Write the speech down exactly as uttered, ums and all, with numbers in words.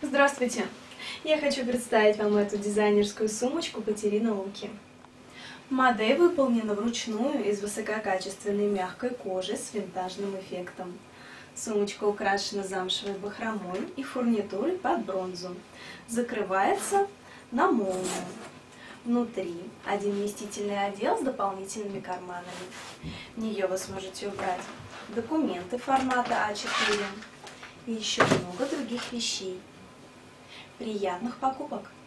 Здравствуйте! Я хочу представить вам эту дизайнерскую сумочку Катерина Луки. Модель выполнена вручную из высококачественной мягкой кожи с винтажным эффектом. Сумочка украшена замшевой бахромой и фурнитурой под бронзу. Закрывается на молнию. Внутри один вместительный отдел с дополнительными карманами. В нее вы сможете убрать документы формата а четыре и еще много других вещей. Приятных покупок!